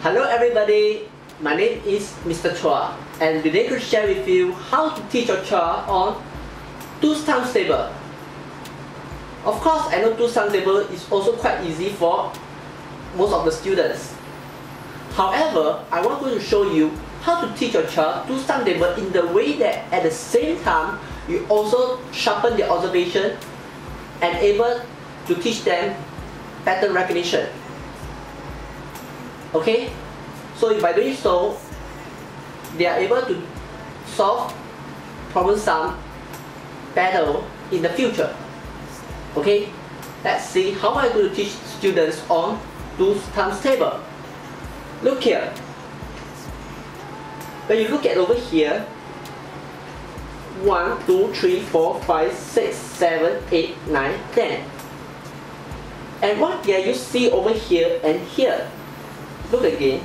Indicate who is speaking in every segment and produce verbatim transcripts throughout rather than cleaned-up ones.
Speaker 1: Hello everybody, my name is Mister Chua, and today I will share with you how to teach your child on two's times table. Of course, I know two's times table is also quite easy for most of the students. However, I want to show you how to teach your child two's times table in the way that at the same time you also sharpen their observation and able to teach them pattern recognition. Okay, so by doing so, they are able to solve problem sum better in the future. Okay, let's see how I do to teach students on two's times table. Look here. When you look at over here, one, two, three, four, five, six, seven, eight, nine, ten. And what can you see over here and here? Look again.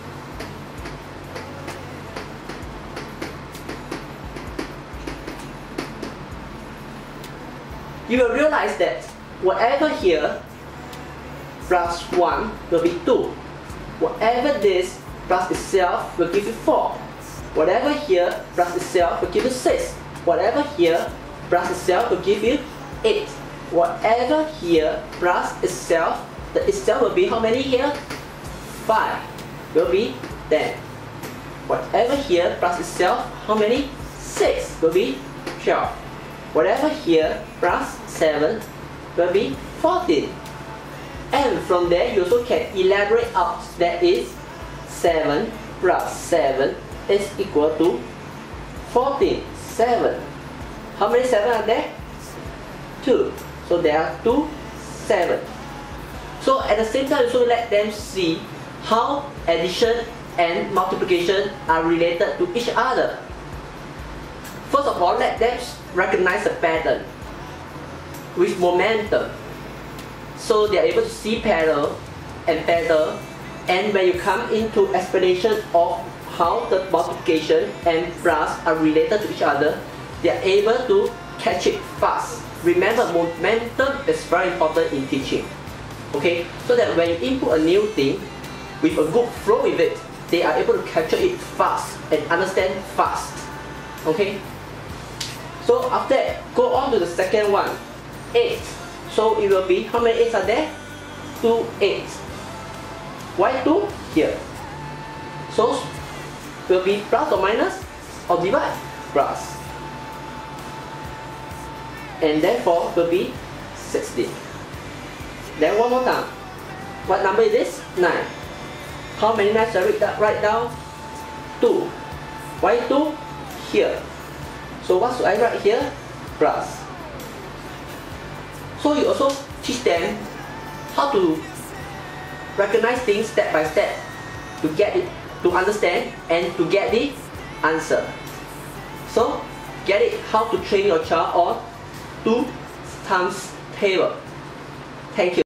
Speaker 1: You will realize that whatever here plus one will be two. Whatever this plus itself will give you four. Whatever here plus itself will give you six. Whatever here plus itself will give you eight. Whatever here plus itself, the itself will be how many here? five will be ten. Whatever here plus itself, how many? six will be twelve. Whatever here plus seven will be fourteen. And from there you also can elaborate out that is seven plus seven is equal to fourteen. seven. How many seven are there? two. So there are two seven. So at the same time also let them see how addition and multiplication are related to each other. First of all, let them recognize the pattern with momentum. So they are able to see pattern and pattern, and when you come into explanation of how the multiplication and plus are related to each other, they are able to catch it fast. Remember, momentum is very important in teaching. Okay, so that when you input a new thing with a good flow with it, they are able to capture it fast and understand fast. Okay, so after that, go on to the second one, eight. So it will be, how many eights are there? two eights. Why two? Here. So will be plus or minus or divide? Plus. And therefore will be sixteen. Then one more time. What number is this? nine. How many nines shall I write down? two. Why two? Here. So what should I write here? Plus. So you also teach them how to recognize things step by step to get it, to understand and to get the answer. So get it how to train your child on two times table. Thank you.